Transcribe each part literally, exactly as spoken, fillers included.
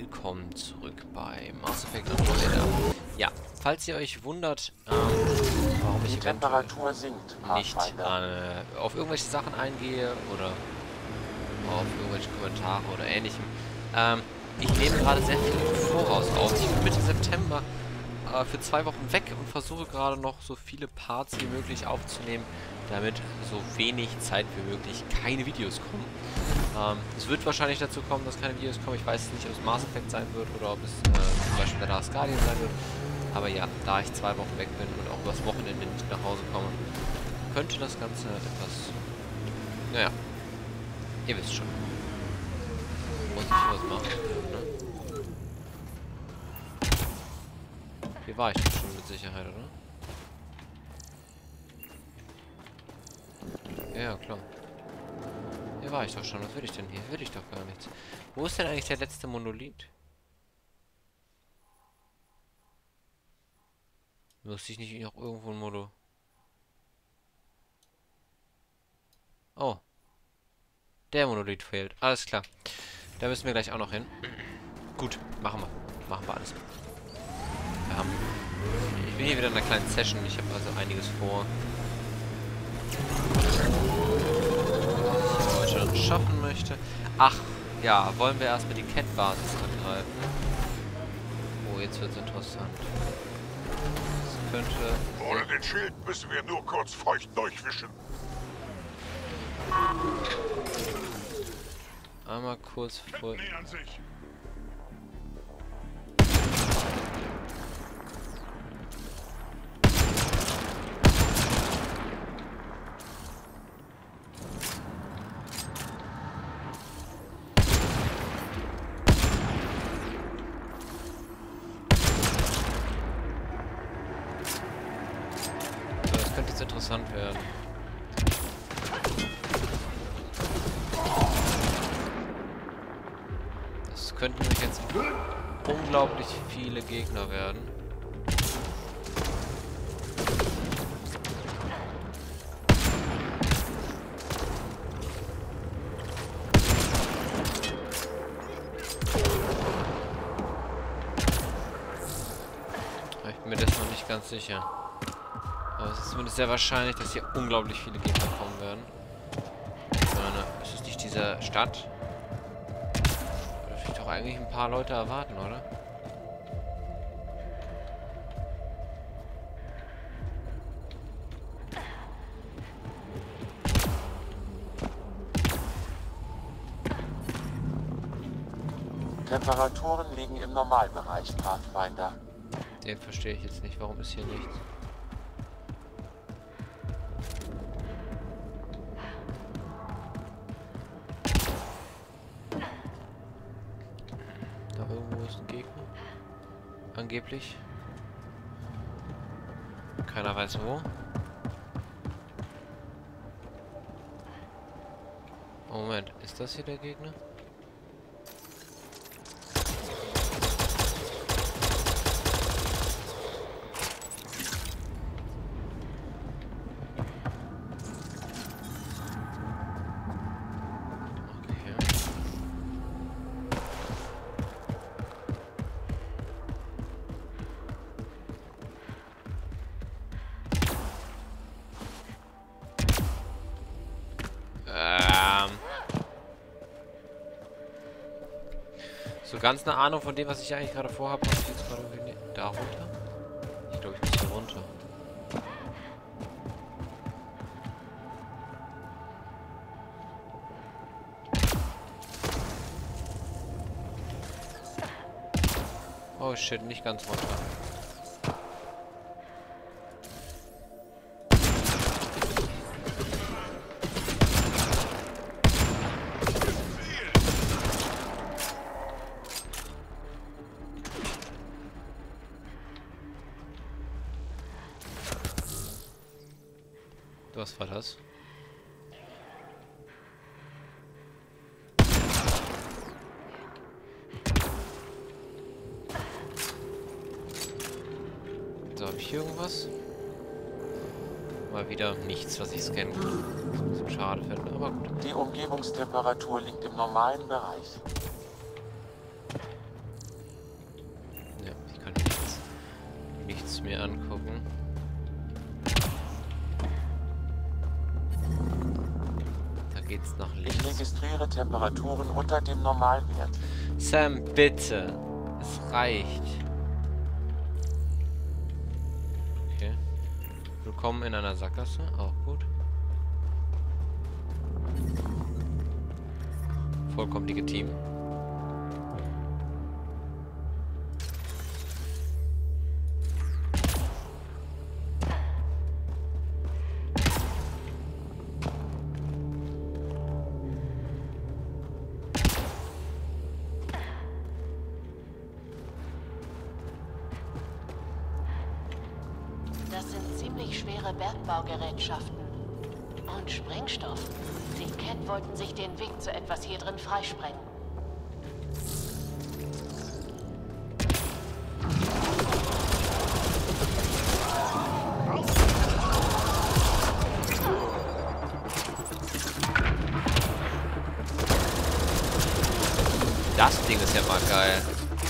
willkommen zurück bei Mass Effect Andromeda. Ja, falls ihr euch wundert, ähm, warum ich die Temperatur sinkt, nicht äh, auf irgendwelche Sachen eingehe oder auf irgendwelche Kommentare oder ähnlichem. Ähm, ich nehme gerade sehr viel im Voraus auf. Ich bin Mitte September äh, für zwei Wochen weg und versuche gerade noch so viele Parts wie möglich aufzunehmen, damit so wenig Zeit wie möglich keine Videos kommen. Ähm, es wird wahrscheinlich dazu kommen, dass keine Videos kommen. Ich weiß nicht, ob es Mass Effect sein wird oder ob es äh, zum Beispiel der Last Guardian sein wird. Aber ja, da ich zwei Wochen weg bin und auch übers Wochenende nicht nach Hause komme, könnte das Ganze etwas... Naja, ihr wisst schon. Muss ich was machen, ne? Hier war ich doch schon mit Sicherheit, oder? Ja, klar. Hier war ich doch schon. Was will ich denn hier? Will ich doch gar nichts. Wo ist denn eigentlich der letzte Monolith? Wusste ich nicht noch irgendwo ein Mono? Oh. Der Monolith fehlt. Alles klar. Da müssen wir gleich auch noch hin. Gut, machen wir. Machen wir alles. Wir haben... Ich bin hier wieder in einer kleinen Session. Ich habe also einiges vor. Was ich heute schaffen möchte. Ach, ja. Wollen wir erstmal die Cat-Basis angreifen? Oh, jetzt wird es interessant. Das könnte... Ohne den Schild müssen wir nur kurz feucht durchwischen. Einmal kurz vor... Nähern sich. Das könnte jetzt interessant werden. Das könnten nämlich jetzt unglaublich viele Gegner werden. Ich bin mir das noch nicht ganz sicher. Aber es ist zumindest sehr wahrscheinlich, dass hier unglaublich viele Gegner kommen werden. Ich meine, ist es nicht diese Stadt? Da dürfte ich doch eigentlich ein paar Leute erwarten, oder? Temperaturen liegen im Normalbereich, Pathfinder. Den verstehe ich jetzt nicht. Warum ist hier nichts? Da irgendwo ist ein Gegner. Angeblich. Keiner weiß wo. Oh, Moment, ist das hier der Gegner? So ganz eine Ahnung von dem, was ich eigentlich gerade vorhabe, habe ich jetzt gerade irgendwie... Da runter? Ich glaube, ich muss hier runter. Oh shit, nicht ganz runter. Was war das? So, habe ich hier irgendwas? Mal wieder nichts, was ich scannen kann. Was ich ein bisschen schade finde, aber gut. Die Umgebungstemperatur liegt im normalen Bereich. nach Ich links. registriere Temperaturen unter dem Normalwert. Sam, bitte. Es reicht. Okay. Willkommen in einer Sackgasse. Auch gut. Vollkommen legitim. Das sind ziemlich schwere Bergbaugerätschaften. Und Sprengstoff. Die Cat wollten sich den Weg zu etwas hier drin freisprengen. Das Ding ist ja mal geil.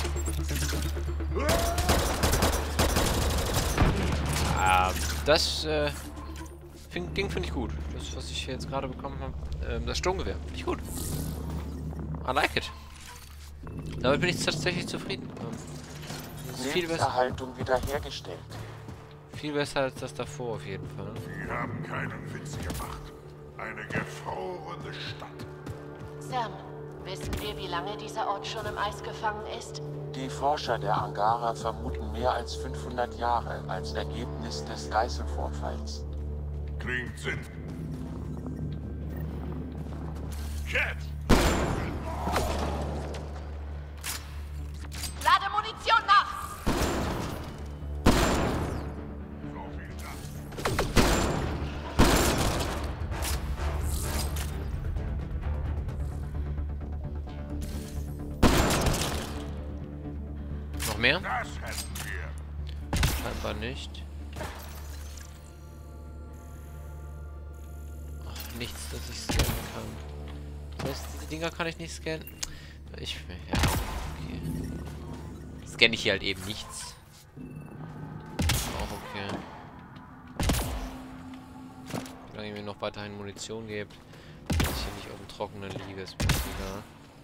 Ah, das äh, find, Ding finde ich gut. Das, was ich jetzt gerade bekommen habe. Ähm, das Sturmgewehr. Finde ich gut. I like it. Damit bin ich tatsächlich zufrieden. Ähm, das ist viel besser, Lebenserhaltung wiederhergestellt. viel besser als das davor auf jeden Fall. Sie haben keinen Witz gemacht. Eine gefrorene Stadt. Sam, wissen wir, wie lange dieser Ort schon im Eis gefangen ist? Die Forscher der Angara vermuten mehr als fünfhundert Jahre als Ergebnis des Geißelvorfalls. Klingt Sinn. Cat! Lade Munition nach! So viel dazu. Noch mehr? Das hätten wir. Scheinbar nicht. Ach, nichts, das ich scannen kann. Das heißt, diese Dinger kann ich nicht scannen. Ich. Ja, okay. Scanne ich hier halt eben nichts. Auch okay. Solange ihr mir noch weiterhin Munition gebt, dass ich hier nicht auf dem Trockenen liege, ist mir das egal.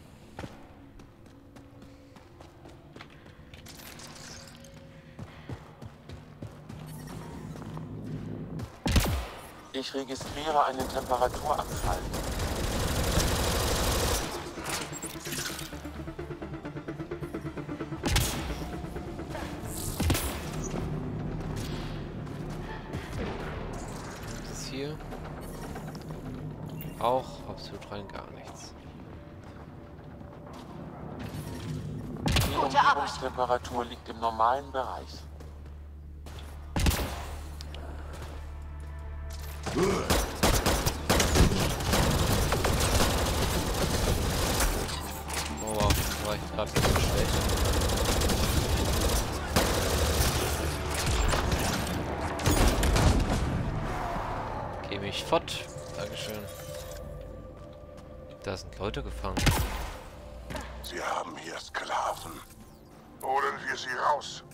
Ich registriere einen Temperaturabfall. Das hier auch absolut rein gar nichts. Die Gute Arbeit. Umgebungstemperatur liegt im normalen Bereich. Oh wow, war ich gerade nicht so schlecht. Geh mich fort. Dankeschön. Da sind Leute gefangen. Sie haben hier Sklaven. Holen wir sie raus.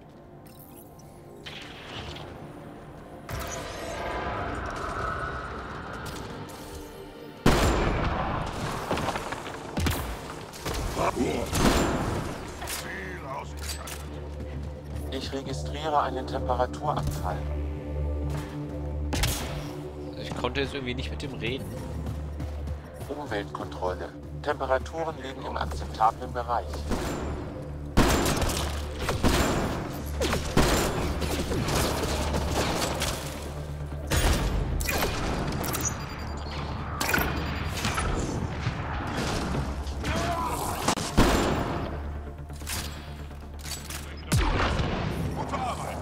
Ziel ausgeschaltet. Ich registriere einen Temperaturabfall. Ich konnte jetzt irgendwie nicht mit dem reden. Umweltkontrolle. Temperaturen liegen im akzeptablen Bereich. Gute Arbeit.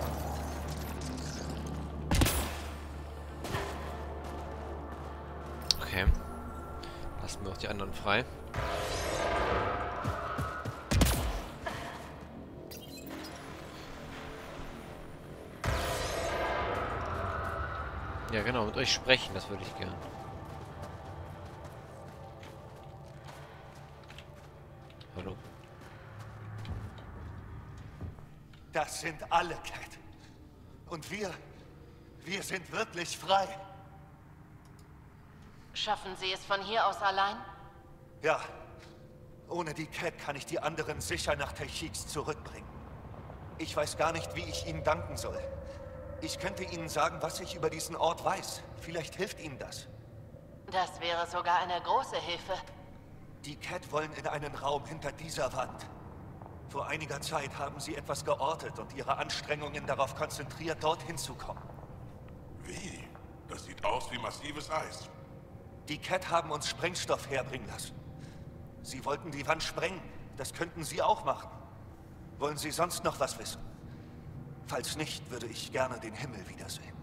Okay. Lassen wir auch die anderen frei. Ja genau, mit euch sprechen, das würde ich gern. Hallo? Das sind alle, Cat. Und wir, wir sind wirklich frei. Schaffen Sie es von hier aus allein? Ja. Ohne die Cat kann ich die anderen sicher nach Techix zurückbringen. Ich weiß gar nicht, wie ich Ihnen danken soll. Ich könnte Ihnen sagen, was ich über diesen Ort weiß. Vielleicht hilft Ihnen das. Das wäre sogar eine große Hilfe. Die Cat wollen in einen Raum hinter dieser Wand. Vor einiger Zeit haben sie etwas geortet und ihre Anstrengungen darauf konzentriert, dorthin zu kommen. Wie? Das sieht aus wie massives Eis. Die Cat haben uns Sprengstoff herbringen lassen. Sie wollten die Wand sprengen. Das könnten Sie auch machen. Wollen Sie sonst noch was wissen? Falls nicht, würde ich gerne den Himmel wiedersehen.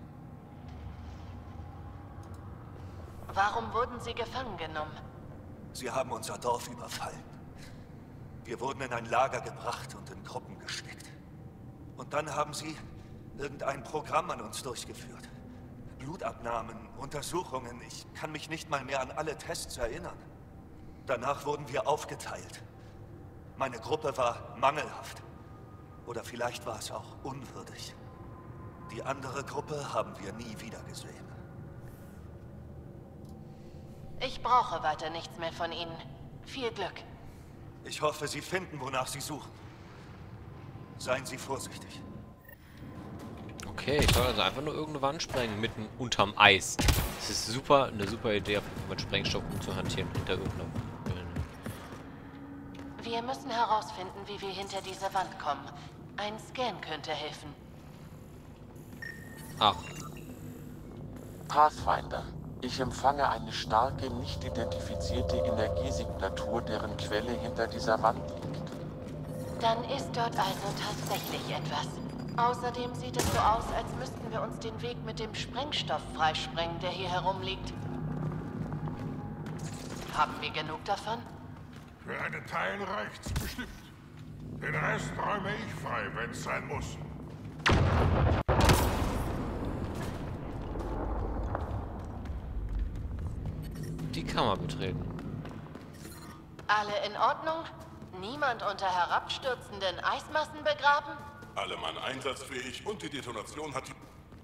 Warum wurden Sie gefangen genommen? Sie haben unser Dorf überfallen. Wir wurden in ein Lager gebracht und in Gruppen gesteckt. Und dann haben sie irgendein Programm an uns durchgeführt. Blutabnahmen, Untersuchungen. Ich kann mich nicht mal mehr an alle Tests erinnern. Danach wurden wir aufgeteilt. Meine Gruppe war mangelhaft. Oder vielleicht war es auch unwürdig. Die andere Gruppe haben wir nie wieder gesehen. Ich brauche weiter nichts mehr von Ihnen. Viel Glück. Ich hoffe, Sie finden, wonach Sie suchen. Seien Sie vorsichtig. Okay, ich soll also einfach nur irgendeine Wand sprengen, mitten unterm Eis. Das ist super, eine super Idee, mit Sprengstoff umzuhantieren hinter irgendeiner. Wir müssen herausfinden, wie wir hinter diese Wand kommen. Ein Scan könnte helfen. Ach. Pathfinder. Ich empfange eine starke, nicht identifizierte Energiesignatur, deren Quelle hinter dieser Wand liegt. Dann ist dort also tatsächlich etwas. Außerdem sieht es so aus, als müssten wir uns den Weg mit dem Sprengstoff freisprengen, der hier herumliegt. Haben wir genug davon? Für einen Teil reicht's bestimmt. Den Rest räume ich frei, wenn's sein muss. Die Kammer betreten. Alle in Ordnung? Niemand unter herabstürzenden Eismassen begraben? Alle Mann einsatzfähig und die Detonation hat die...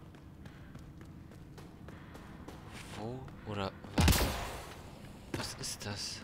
Wo oder was? Was ist das?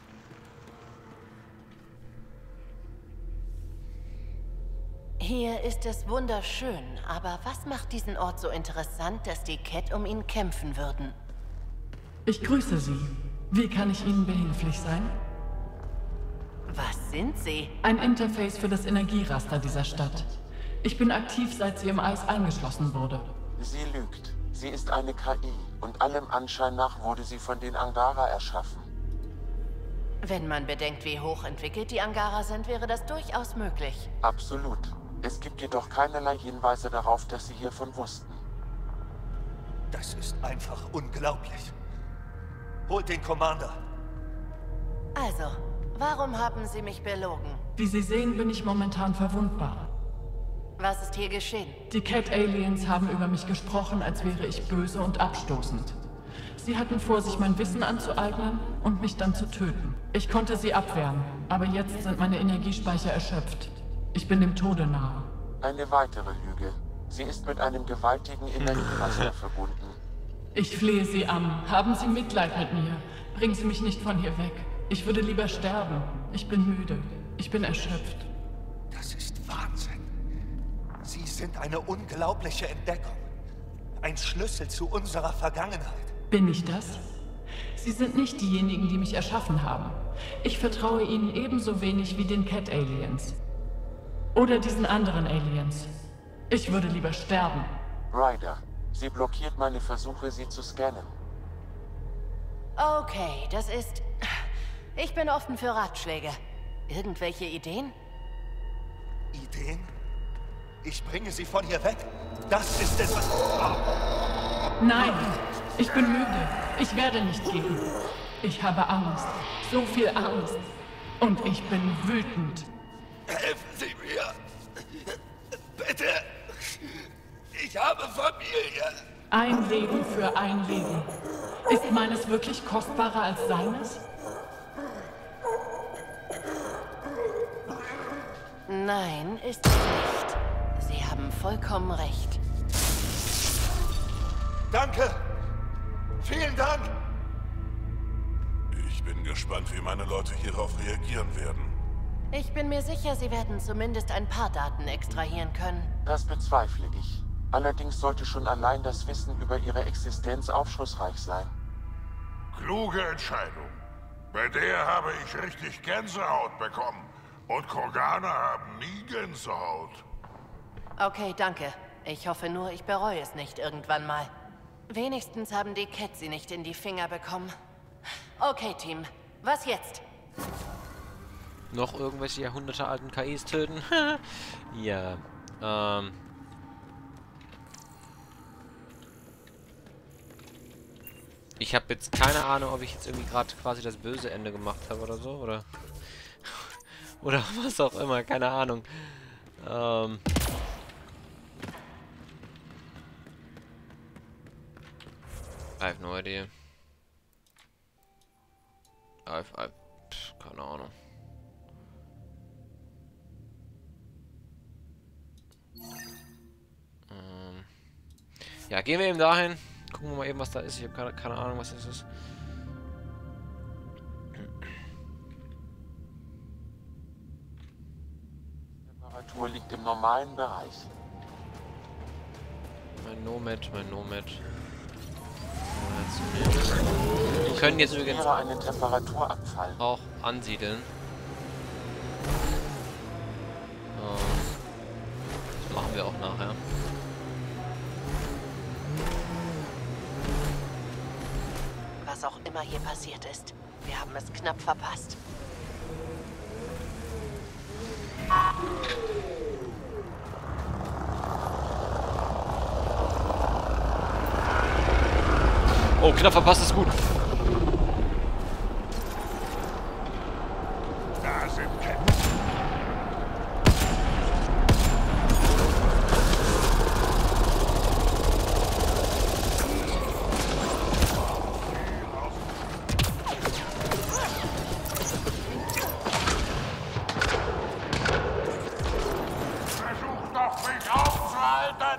Hier ist es wunderschön, aber was macht diesen Ort so interessant, dass die Cat um ihn kämpfen würden? Ich grüße Sie. Wie kann ich Ihnen behilflich sein? Was sind Sie? Ein Interface für das Energieraster dieser Stadt. Ich bin aktiv, seit sie im Eis eingeschlossen wurde. Sie lügt. Sie ist eine K I und allem Anschein nach wurde sie von den Angara erschaffen. Wenn man bedenkt, wie hochentwickelt die Angara sind, wäre das durchaus möglich. Absolut. Es gibt jedoch keinerlei Hinweise darauf, dass sie hiervon wussten. Das ist einfach unglaublich. Holt den Commander. Also, warum haben Sie mich belogen? Wie Sie sehen, bin ich momentan verwundbar. Was ist hier geschehen? Die Cat-Aliens haben über mich gesprochen, als wäre ich böse und abstoßend. Sie hatten vor, sich mein Wissen anzueignen und mich dann zu töten. Ich konnte sie abwehren, aber jetzt sind meine Energiespeicher erschöpft. Ich bin dem Tode nahe. Eine weitere Lüge. Sie ist mit einem gewaltigen Energieraster verbunden. Ich flehe Sie an. Haben Sie Mitleid mit mir. Bringen Sie mich nicht von hier weg. Ich würde lieber sterben. Ich bin müde. Ich bin erschöpft. Das ist Wahnsinn. Sie sind eine unglaubliche Entdeckung. Ein Schlüssel zu unserer Vergangenheit. Bin ich das? Sie sind nicht diejenigen, die mich erschaffen haben. Ich vertraue Ihnen ebenso wenig wie den Cat-Aliens. Oder diesen anderen Aliens. Ich würde lieber sterben. Ryder, sie blockiert meine Versuche, sie zu scannen. Okay, das ist... Ich bin offen für Ratschläge. Irgendwelche Ideen? Ideen? Ich bringe sie von hier weg. Das ist es, was... Oh. Nein, ich bin müde. Ich werde nicht gehen. Ich habe Angst. So viel Angst. Und ich bin wütend. Helfen Sie mir. Bitte. Ich habe Familie. Ein Leben für ein Leben. Ist meines wirklich kostbarer als seines? Nein, ist es nicht. Sie haben vollkommen recht. Danke. Vielen Dank. Ich bin gespannt, wie meine Leute hierauf reagieren werden. Ich bin mir sicher, sie werden zumindest ein paar Daten extrahieren können. Das bezweifle ich. Allerdings sollte schon allein das Wissen über ihre Existenz aufschlussreich sein. Kluge Entscheidung. Bei der habe ich richtig Gänsehaut bekommen. Und Kroganer haben nie Gänsehaut. Okay, danke. Ich hoffe nur, ich bereue es nicht irgendwann mal. Wenigstens haben die Cat sie nicht in die Finger bekommen. Okay, Team. Was jetzt? Noch irgendwelche jahrhundertealten K Is töten? Ja. Ähm. Ich habe jetzt keine Ahnung, ob ich jetzt irgendwie gerade quasi das böse Ende gemacht habe oder so, oder? Oder was auch immer, keine Ahnung. Ähm. I have no idea. I've, I've, pff, keine Ahnung. Ähm. Ja, gehen wir eben dahin. Gucken wir mal eben, was da ist. Ich habe keine, keine Ahnung, was das ist. Die Temperatur liegt im normalen Bereich. Mein Nomad, mein Nomad. Wir können jetzt übrigens einen Temperaturabfall. auch ansiedeln. Oh. Das machen wir auch nachher. Was auch immer hier passiert ist, wir haben es knapp verpasst. Oh, knapp verpasst ist gut. Da sind Cats. Versuch doch, mich aufzuhalten!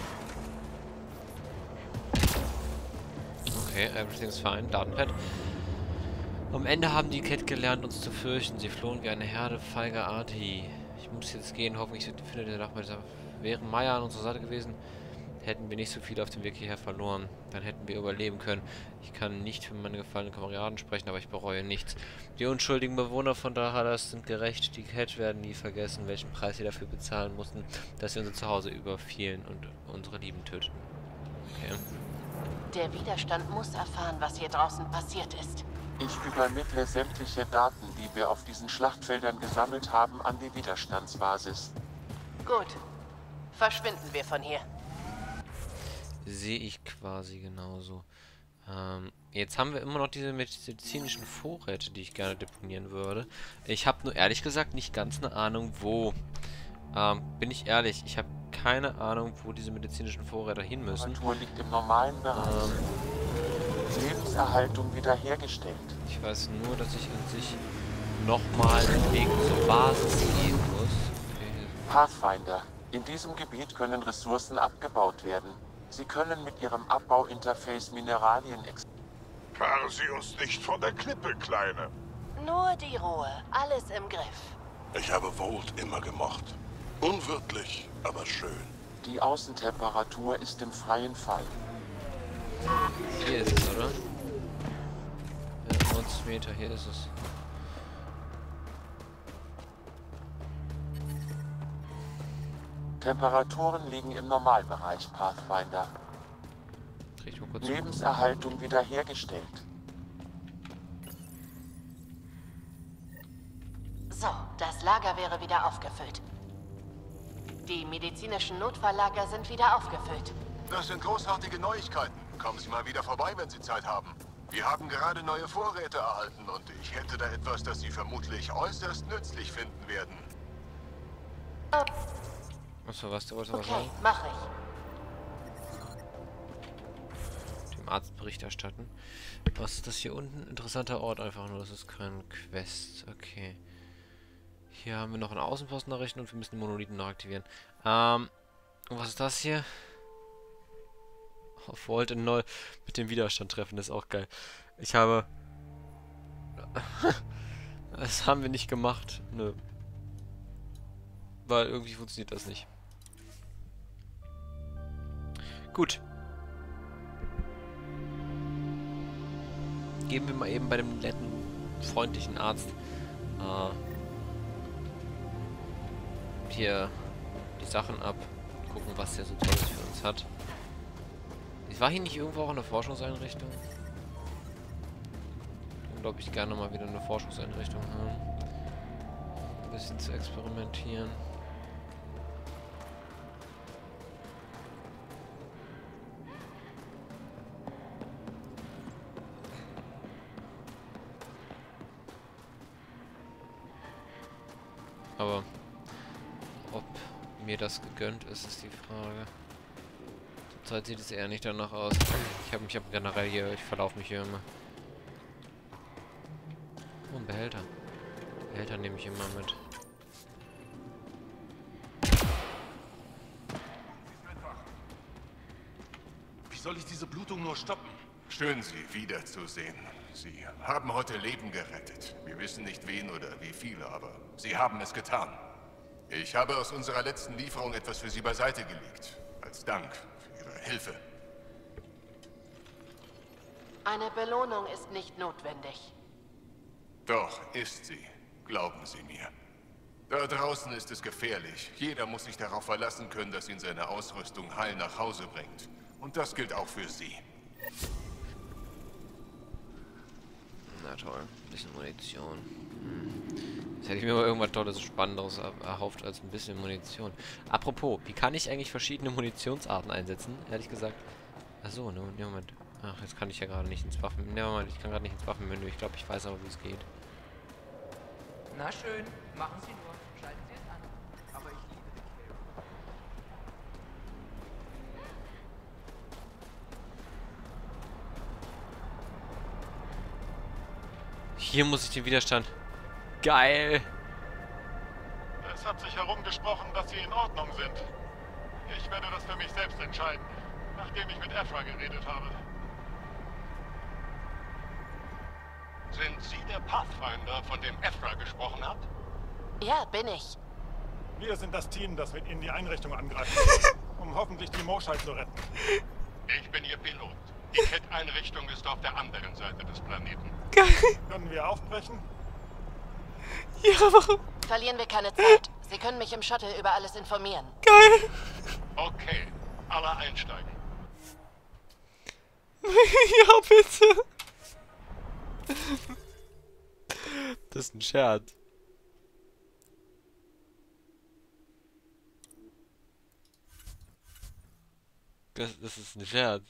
Okay, everything's fine. Datenpad. Am Ende haben die Cat gelernt, uns zu fürchten. Sie flohen wie eine Herde feiger Arti. Ich muss jetzt gehen. Hoffentlich findet der Nachmittag. Wäre Maya an unserer Seite gewesen, hätten wir nicht so viel auf dem Weg hierher verloren. Dann hätten wir überleben können. Ich kann nicht für meine gefallenen Kameraden sprechen, aber ich bereue nichts. Die unschuldigen Bewohner von Dahalas sind gerecht. Die Cat werden nie vergessen, welchen Preis sie dafür bezahlen mussten, dass sie unser Zuhause überfielen und unsere Lieben töteten. Okay. Der Widerstand muss erfahren, was hier draußen passiert ist. Ich übermittle sämtliche Daten, die wir auf diesen Schlachtfeldern gesammelt haben, an die Widerstandsbasis. Gut. Verschwinden wir von hier. Sehe ich quasi genauso. Ähm, jetzt haben wir immer noch diese medizinischen Vorräte, die ich gerne deponieren würde. Ich habe nur ehrlich gesagt nicht ganz eine Ahnung, wo. Ähm, bin ich ehrlich, ich habe keine Ahnung, wo diese medizinischen Vorräte hin müssen. Die Temperatur liegt im normalen Bereich. Ähm, Lebenserhaltung wiederhergestellt. ich weiß nur, dass ich an sich nochmal den Weg zur Basis gehen muss. Okay. Pathfinder. In diesem Gebiet können Ressourcen abgebaut werden. Sie können mit ihrem Abbauinterface Mineralien ex... Fahren Sie uns nicht von der Klippe, Kleine. Nur die Ruhe. Alles im Griff. Ich habe Volt immer gemocht. Unwirtlich, aber schön. Die Außentemperatur ist im freien Fall. Hier ist es, oder? Ja, neunzig Meter, hier ist es. Temperaturen liegen im Normalbereich, Pathfinder. Krieg ich mal kurz. Lebenserhaltung wiederhergestellt. So, das Lager wäre wieder aufgefüllt. Die medizinischen Notfalllager sind wieder aufgefüllt. Das sind großartige Neuigkeiten. Kommen Sie mal wieder vorbei, wenn Sie Zeit haben. Wir haben gerade neue Vorräte erhalten und ich hätte da etwas, das Sie vermutlich äußerst nützlich finden werden. Oh, Achso, was, du wolltest was okay, sagen? mach ich. Dem Arzt Bericht erstatten. Was ist das hier unten? Interessanter Ort einfach nur, das ist kein Quest. Okay. Hier haben wir noch einen Außenposten errichten und wir müssen den Monolithen noch aktivieren. Ähm, und was ist das hier? Auf Volt in Null mit dem Widerstand treffen, das ist auch geil. Ich habe Das haben wir nicht gemacht. Nö. Weil irgendwie funktioniert das nicht. Gut. Geben wir mal eben bei dem netten, freundlichen Arzt äh, hier die Sachen ab. Gucken, was der so Tolles für uns hat. War hier nicht irgendwo auch eine Forschungseinrichtung? Glaube ich gerne mal wieder eine Forschungseinrichtung haben. Ein bisschen zu experimentieren. Aber ob mir das gegönnt ist, ist die Frage. Zurzeit sieht es eher nicht danach aus. Ich habe mich hab generell hier, ich verlaufe mich hier immer. Oh, ein Behälter. Behälter nehme ich immer mit. Wie soll ich diese Blutung nur stoppen? Schön, Sie wiederzusehen. Sie haben heute Leben gerettet. Wir wissen nicht wen oder wie viele, aber Sie haben es getan. Ich habe aus unserer letzten Lieferung etwas für Sie beiseite gelegt. Als Dank für Ihre Hilfe. Eine Belohnung ist nicht notwendig. Doch, ist sie. Glauben Sie mir. Da draußen ist es gefährlich. Jeder muss sich darauf verlassen können, dass ihn seine Ausrüstung heil nach Hause bringt. Und das gilt auch für Sie. Na toll, ein bisschen Munition. Hm. Jetzt hätte ich mir mal irgendwas Tolles, Spannenderes erhofft als ein bisschen Munition. Apropos, wie kann ich eigentlich verschiedene Munitionsarten einsetzen? Ehrlich gesagt. Achso, ne, ne, Moment. Ach, jetzt kann ich ja gerade nicht ins Waffen... Ne, Moment, ich kann gerade nicht ins Waffenmenü. Ich glaube, ich weiß aber, wie es geht. Na schön, machen Sie nur. Schalten Sie es an. Aber ich liebe den Film. Hier muss ich den Widerstand... Geil! Es hat sich herumgesprochen, dass Sie in Ordnung sind. Ich werde das für mich selbst entscheiden, nachdem ich mit Ephra geredet habe. Sind Sie der Pathfinder, von dem Ephra gesprochen hat? Ja, bin ich. Wir sind das Team, das mit Ihnen die Einrichtung angreift, um hoffentlich die Moschei zu retten. Ich bin Ihr Pilot. Die Cat-Einrichtung ist auf der anderen Seite des Planeten. Geil. Können wir aufbrechen? Ja, warum? Verlieren wir keine Zeit. Sie können mich im Shuttle über alles informieren. Geil. Okay, alle einsteigen. Ja, bitte. Das ist ein Scherz. Das, das ist ein Scherz.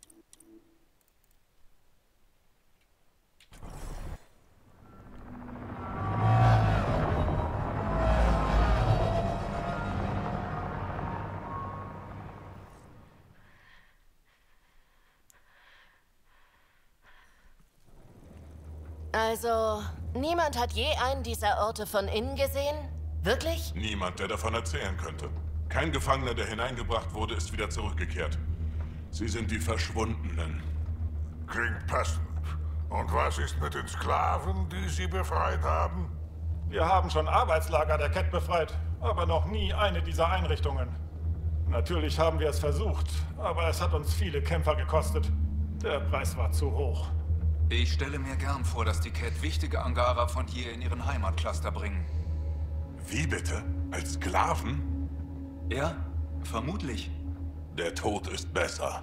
Also, niemand hat je einen dieser Orte von innen gesehen? Wirklich? Niemand, der davon erzählen könnte. Kein Gefangener, der hineingebracht wurde, ist wieder zurückgekehrt. Sie sind die Verschwundenen. Klingt passend. Und was ist mit den Sklaven, die Sie befreit haben? Wir haben schon Arbeitslager der Cat befreit, aber noch nie eine dieser Einrichtungen. Natürlich haben wir es versucht, aber es hat uns viele Kämpfer gekostet. Der Preis war zu hoch. Ich stelle mir gern vor, dass die Cat wichtige Angara von hier in ihren Heimatcluster bringen. Wie bitte? Als Sklaven? Ja, vermutlich. Der Tod ist besser.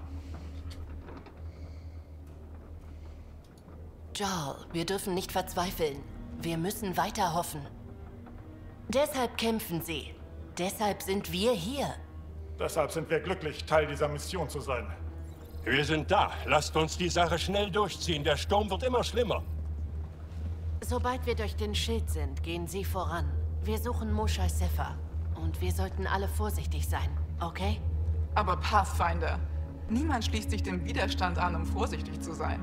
Jarl, wir dürfen nicht verzweifeln. Wir müssen weiter hoffen. Deshalb kämpfen sie. Deshalb sind wir hier. Deshalb sind wir glücklich, Teil dieser Mission zu sein. Wir sind da. Lasst uns die Sache schnell durchziehen. Der Sturm wird immer schlimmer. Sobald wir durch den Schild sind, gehen Sie voran. Wir suchen Moschei Sefa. Und wir sollten alle vorsichtig sein, okay? Aber Pathfinder, niemand schließt sich dem Widerstand an, um vorsichtig zu sein.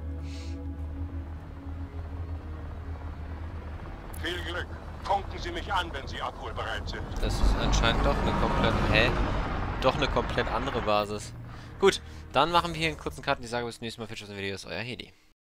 Viel Glück. Funken Sie mich an, wenn Sie abholbereit sind. Das ist anscheinend doch eine komplett... Hä? Doch eine komplett andere Basis. Gut, dann machen wir hier einen kurzen Cut und ich sage bis zum nächsten Mal. Für Videos, euer Hedi.